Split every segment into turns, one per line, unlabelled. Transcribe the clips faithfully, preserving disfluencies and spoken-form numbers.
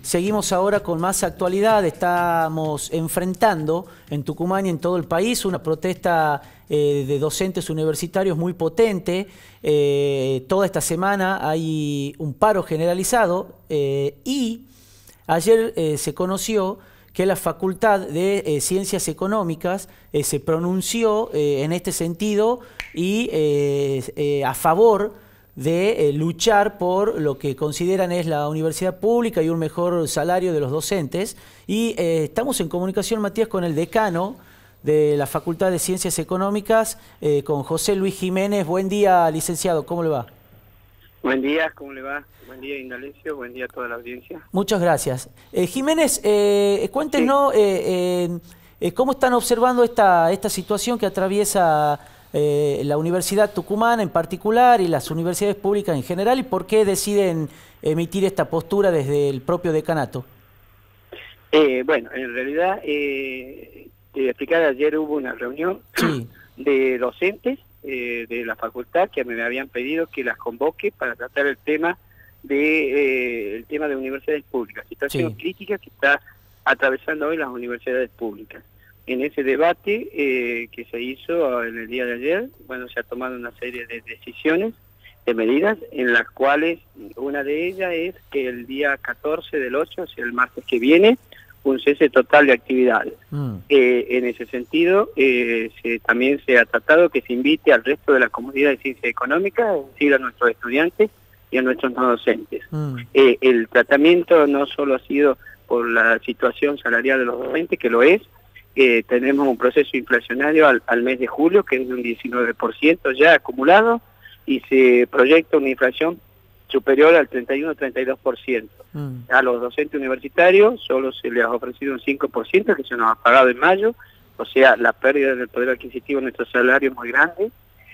Seguimos ahora con más actualidad. Estamos enfrentando en Tucumán y en todo el país una protesta eh, de docentes universitarios muy potente. Eh, toda esta semana hay un paro generalizado eh, y ayer eh, se conoció que la Facultad de eh, Ciencias Económicas eh, se pronunció eh, en este sentido y eh, eh, a favor de eh, luchar por lo que consideran es la universidad pública y un mejor salario de los docentes. Y eh, estamos en comunicación, Matías, con el decano de la Facultad de Ciencias Económicas, eh, con José Luis Jiménez. Buen día, licenciado, ¿cómo le va?
Buen día, ¿cómo le va? Buen día, Indalecio, buen día a toda la audiencia.
Muchas gracias. Eh, Jiménez, eh, cuéntenos sí. eh, eh, eh, cómo están observando esta, esta situación que atraviesa eh, la Universidad Tucumana en particular y las universidades públicas en general, y por qué deciden emitir esta postura desde el propio decanato.
Eh, bueno, en realidad, eh, te voy a explicar, ayer hubo una reunión sí. de docentes eh, de la facultad que me habían pedido que las convoque para tratar el tema de eh, el tema de universidades públicas, situación sí. crítica que está atravesando hoy las universidades públicas. En ese debate eh, que se hizo en el día de ayer, bueno, se ha tomado una serie de decisiones, de medidas, en las cuales una de ellas es que el día catorce del ocho, o sea, el martes que viene, un cese total de actividades. Mm. Eh, en ese sentido, eh, se, también se ha tratado que se invite al resto de la comunidad de ciencias económicas, es decir, a nuestros estudiantes y a nuestros no docentes. Mm. Eh, el tratamiento no solo ha sido por la situación salarial de los docentes, que lo es, eh, tenemos un proceso inflacionario al, al mes de julio, que es de un diecinueve por ciento ya acumulado, y se proyecta una inflación superior al treinta y uno a treinta y dos por ciento. Mm. A los docentes universitarios solo se les ha ofrecido un cinco por ciento que se nos ha pagado en mayo, o sea, la pérdida del poder adquisitivo de nuestro salario es muy grande,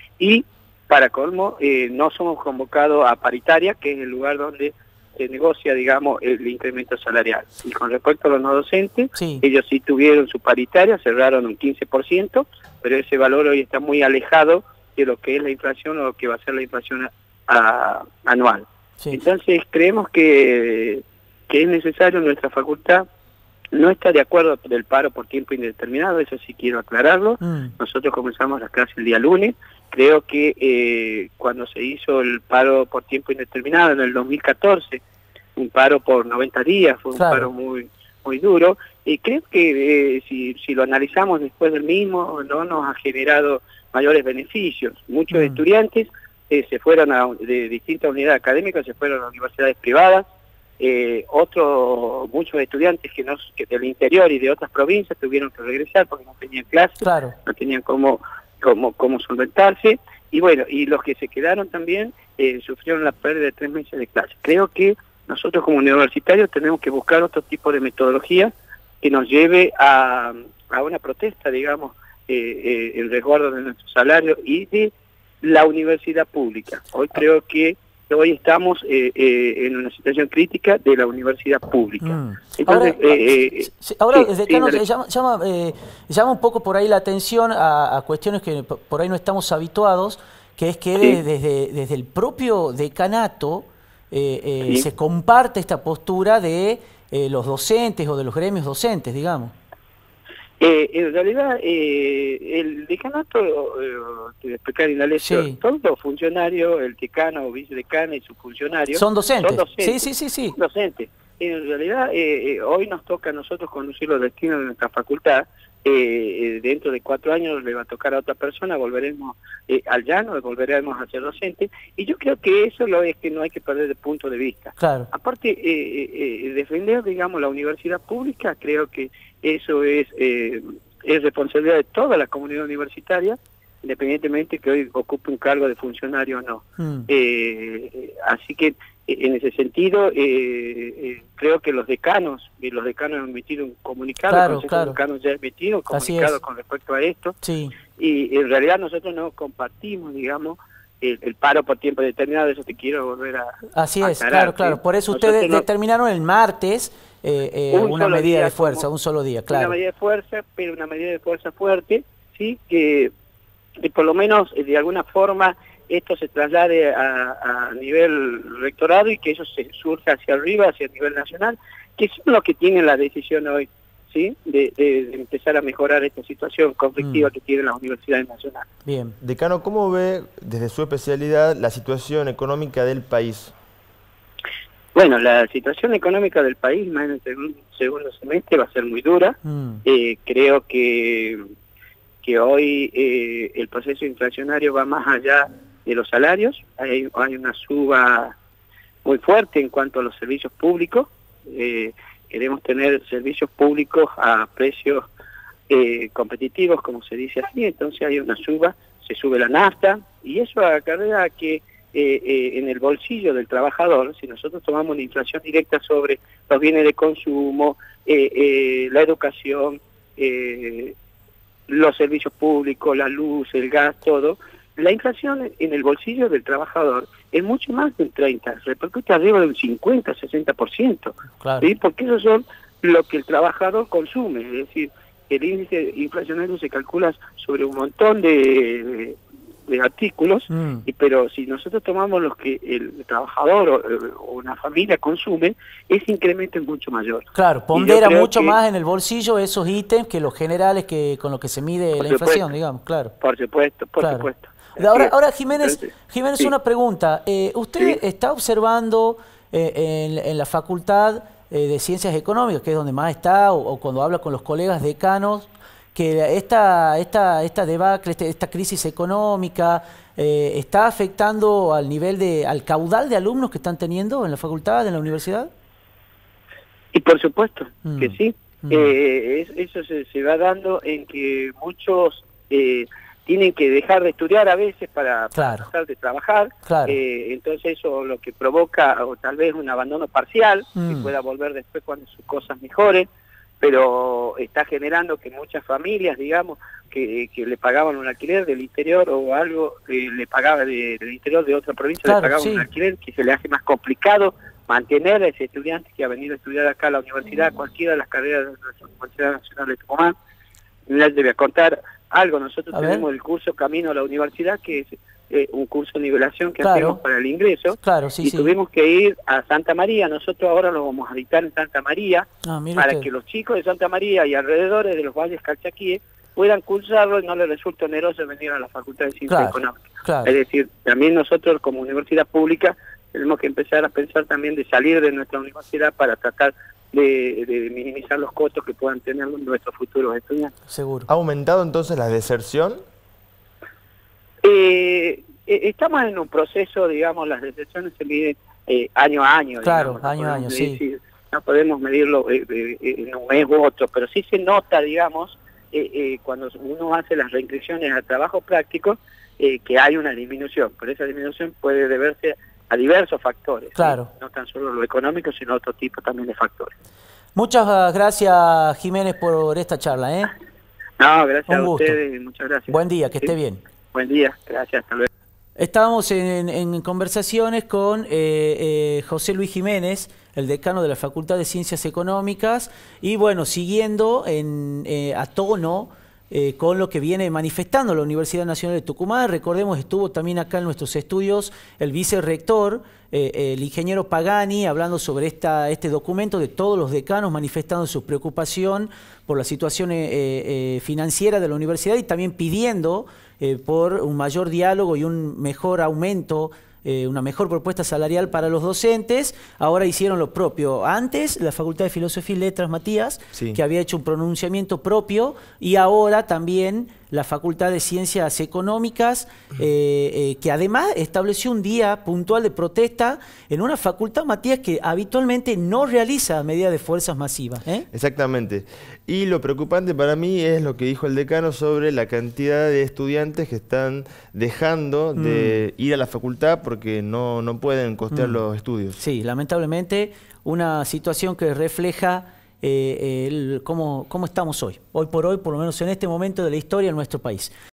y para colmo, eh, no somos convocados a paritaria, que es el lugar donde se negocia, digamos, el incremento salarial. Y con respecto a los no docentes, sí. ellos sí tuvieron su paritaria, cerraron un quince por ciento, pero ese valor hoy está muy alejado de lo que es la inflación o lo que va a ser la inflación a, a, anual. Sí. Entonces creemos que, que es necesario, nuestra facultad no está de acuerdo del paro por tiempo indeterminado, eso sí quiero aclararlo. Mm. Nosotros comenzamos las clases el día lunes. Creo que eh, cuando se hizo el paro por tiempo indeterminado en el dos mil catorce, un paro por noventa días, fue un claro. paro muy muy duro, y creo que eh, si, si lo analizamos después del mismo, no nos ha generado mayores beneficios. Muchos mm. estudiantes eh, se fueron a, de distintas unidades académicas, se fueron a universidades privadas, eh, otros, muchos estudiantes que, no, que del interior y de otras provincias tuvieron que regresar porque no tenían clases, claro. no tenían cómo, cómo, cómo solventarse, y bueno, y los que se quedaron también eh, sufrieron la pérdida de tres meses de clase. Creo que nosotros como universitarios tenemos que buscar otro tipo de metodología que nos lleve a, a una protesta, digamos, eh, eh, en resguardo de nuestro salario y de la universidad pública. Hoy creo que hoy estamos eh, eh, en una situación crítica de la universidad pública. Mm. Entonces,
ahora,
eh, eh,
ahora
sí,
decano,
sí,
llama, llama, eh, llama un poco por ahí la atención a, a cuestiones que por ahí no estamos habituados, que es que sí. desde, desde el propio decanato eh, eh, sí. se comparte esta postura de eh, los docentes o de los gremios docentes, digamos.
Eh, en realidad, eh, el decanato, eh, te explicar Indalecio, sí. todos los funcionarios, el decano o vicedecano y sus funcionarios...
¿Son docentes?
Son docentes.
Sí, sí, sí. sí.
Son docentes. En realidad, eh, eh, hoy nos toca a nosotros conducir los destinos de nuestra facultad. Eh, dentro de cuatro años le va a tocar a otra persona, volveremos eh, al llano, volveremos a ser docentes, y yo creo que eso lo es que no hay que perder de punto de vista. Claro. Aparte, eh, eh, defender, digamos, la universidad pública, creo que eso es, eh, es responsabilidad de toda la comunidad universitaria, independientemente que hoy ocupe un cargo de funcionario o no. Mm. Eh, así que en ese sentido, eh, eh, creo que los decanos, y los decanos han emitido un comunicado,
claro,
el
claro.
Consejo de Decanos ya ha emitido un comunicado con respecto a esto, sí. y en realidad nosotros no compartimos, digamos, el, el paro por tiempo determinado, eso te quiero volver a
Así
a
es,
aclarar,
claro, claro,
¿sí?
por eso
Nosotros
ustedes
no,
determinaron el martes eh, eh, una medida de fuerza, como, un solo día, claro.
Una medida de fuerza, pero una medida de fuerza fuerte, sí, que, que por lo menos de alguna forma esto se traslade a, a nivel rectorado y que eso se surja hacia arriba, hacia el nivel nacional, que son los que tienen la decisión hoy, ¿sí? De, de, de empezar a mejorar esta situación conflictiva mm. que tienen las universidades nacionales.
Bien. Decano, ¿cómo ve desde su especialidad la situación económica del país?
Bueno, la situación económica del país, más en el segundo, segundo semestre, va a ser muy dura. Mm. Eh, creo que, que hoy eh, el proceso inflacionario va más allá de los salarios. Hay, hay una suba muy fuerte en cuanto a los servicios públicos. Eh, queremos tener servicios públicos a precios eh, competitivos, como se dice así. Entonces hay una suba, se sube la nafta, y eso acarrea que Eh, eh, en el bolsillo del trabajador, si nosotros tomamos la inflación directa sobre los bienes de consumo, eh, eh, la educación, eh, los servicios públicos, la luz, el gas, todo, la inflación en el bolsillo del trabajador es mucho más del treinta, repercute arriba del cincuenta, sesenta por ciento, claro. ¿Sí? Porque eso son lo que el trabajador consume, es decir, el índice inflacionario se calcula sobre un montón de... de de artículos, mm. y, pero si nosotros tomamos los que el trabajador o, o una familia consume, ese incremento es mucho mayor.
Claro, pondera mucho que, más en el bolsillo esos ítems que los generales que con los que se mide la supuesto, inflación, digamos, claro.
Por supuesto, por claro. supuesto.
Ahora, ahora Jiménez, Entonces, Jiménez sí. una pregunta. Eh, ¿Usted sí. está observando eh, en, en la Facultad eh, de Ciencias Económicas, que es donde más está, o, o cuando habla con los colegas decanos, que esta, esta, esta debacle, esta, esta crisis económica eh, está afectando al nivel de, al caudal de alumnos que están teniendo en la facultad, en la universidad?
Y por supuesto mm. que sí. Mm. Eh, eso se, se va dando en que muchos eh, tienen que dejar de estudiar a veces para, claro. para pasar de trabajar. Claro. Eh, entonces eso lo que provoca o tal vez un abandono parcial, mm. que pueda volver después cuando sus cosas mejoren. Pero está generando que muchas familias, digamos, que, que le pagaban un alquiler del interior o algo, eh, le pagaba de, del interior de otra provincia, claro, le pagaban sí. un alquiler, que se le hace más complicado mantener a ese estudiante que ha venido a estudiar acá a la universidad, cualquiera de las carreras de nuestra Universidad Nacional de Tucumán. Les voy a contar algo, nosotros a tenemos ver. el curso Camino a la Universidad, que es eh, un curso de nivelación que claro. hacemos para el ingreso, claro, sí, y sí. tuvimos que ir a Santa María. Nosotros ahora lo vamos a dictar en Santa María, ah, para usted. que los chicos de Santa María y alrededores de los valles calchaquíes puedan cursarlo y no les resulte oneroso venir a la Facultad de Ciencias claro, Económicas. Claro. Es decir, también nosotros como universidad pública tenemos que empezar a pensar también de salir de nuestra universidad para tratar de, de minimizar los costos que puedan tener nuestros futuros estudiantes.
Seguro. ¿Ha aumentado entonces la deserción?
Eh, estamos en un proceso, digamos, las deserciones se miden eh, año a año.
Claro,
digamos,
año a año, sí.
Decir, no podemos medirlo eh, eh, en un mes u otro, pero sí se nota, digamos, eh, eh, cuando uno hace las reinscripciones al trabajo práctico, eh, que hay una disminución, pero esa disminución puede deberse a diversos factores,
claro.
¿sí? No tan solo lo económico, sino otro tipo también de factores.
Muchas gracias, Jiménez, por esta charla, ¿eh?
No, gracias
Un
a
gusto.
ustedes, muchas gracias.
Buen día, que
¿Sí?
esté bien.
Buen día, gracias, hasta luego.
Estábamos en, en conversaciones con eh, eh, José Luis Jiménez, el decano de la Facultad de Ciencias Económicas, y bueno, siguiendo en, eh, a tono eh, con lo que viene manifestando la Universidad Nacional de Tucumán. Recordemos, estuvo también acá en nuestros estudios el vicerrector, eh, el ingeniero Pagani, hablando sobre esta, este documento de todos los decanos manifestando su preocupación por la situación eh, eh, financiera de la universidad y también pidiendo eh, por un mayor diálogo y un mejor aumento, Eh, una mejor propuesta salarial para los docentes. Ahora hicieron lo propio. Antes, la Facultad de Filosofía y Letras, Matías, sí. que había hecho un pronunciamiento propio, y ahora también la Facultad de Ciencias Económicas, eh, eh, que además estableció un día puntual de protesta en una facultad, Matías, que habitualmente no realiza medidas de fuerzas masivas. ¿eh?
Exactamente. Y lo preocupante para mí es lo que dijo el decano sobre la cantidad de estudiantes que están dejando de mm. ir a la facultad porque no, no pueden costear mm. los estudios.
Sí, lamentablemente una situación que refleja eh, el, cómo, cómo estamos hoy, hoy por hoy, por lo menos en este momento de la historia en nuestro país.